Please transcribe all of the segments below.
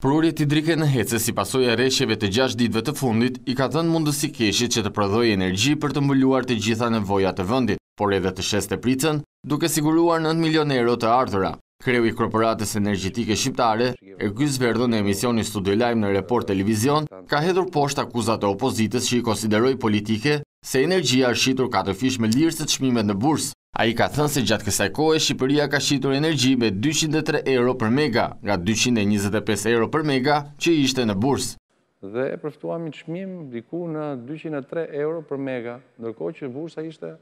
Prurjet hidrike në Hece si pasojë e rreshjeve të 6 ditëve të fundit i ka dhënë mundësi Keshit që të prodhojë energji për të mbuluar të gjitha nevojat e vendit, por edhe të sheste pricën, duke siguruar 9 milion euro të ardhura. Kreu i Korporatës Energjetike Shqiptare, Ergjys Verdho në emisionin Studio Live në Report Televizion, ka hedhur poshtë akuzat e opozitës që i konsideroi politike se energjia është shitur katërfish me lirëse të çmimet në bursë. Ai ka thënë se gjatë kësaj kohe Shqipëria ka shitur energji me 203 euro për mega, nga 225 euro për mega që ishte në bursë. Dhe e përfituam një çmim diku në 203 euro për mega, ndërkohë që bursa ishte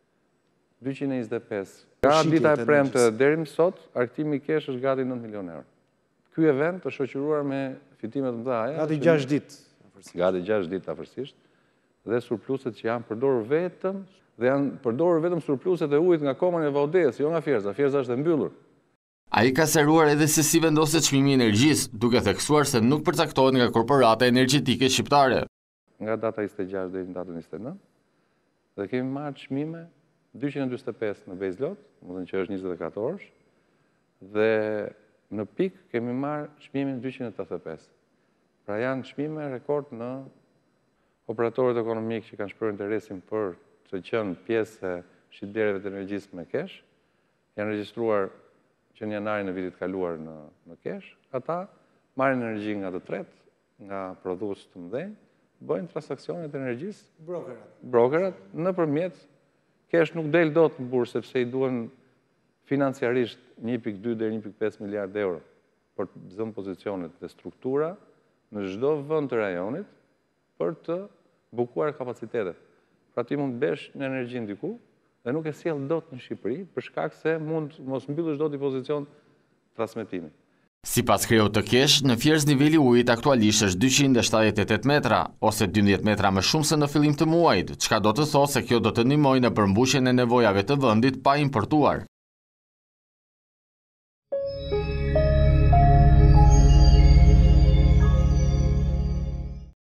225. Nga dita e premte deri më sot, argëtimi i Kesh është gati 9 milion euro. Ky event është shoqëruar me fitime të mëdha. Gati 6 ditë. Gati 6 ditë afërsisht. Dhe surpluset që janë përdorur vetëm surpluset e ujit nga Komën e Vaudes, jo nga Fjerza. Fjerza është e mbyllur. Ai ka sqaruar edhe se si vendoset çmimi i energjisë, duke theksuar se nuk përcaktohet nga Korporata Energjetike Shqiptare. Nga data 26 deri në datën 29, dhe kemi marrë çmime 245 në Bezlot, më thënë që është 24 orësh, dhe në pik kemi marrë çmimin 285. Pra janë çmime rekord në operatorët ekonomikë që kanë shprehur interesin për të qenë pjesë e shitblerjeve të energjisë me kesh, janë regjistruar që në janarin e vitit kaluar në kesh, ata marrin energji nga të tretë, nga prodhues të mëdhenj, bëjnë transaksionet e energjisë, brokerat, nëpërmjet kesh nuk del dot në bursë sepse i duhen financiarisht 1.2 deri 1.5 miliard euro për të zënë pozicionet dhe struktura në çdo vend të rajonit për të bukuar kapacitetet. Pra ti mund besh në energji diku dhe nuk e sjell dot në Shqipëri për shkak se mund mos mbyllësh dot i pozicion transmetimi. Sipas kreut të Kesh, në Fjerz niveli ujit aktualisht është 278 metra, ose 12 metra më shumë se në fillim të muajit, çka do të thotë se kjo do të ndihmojë në përmbushjen e nevojave të vendit pa importuar.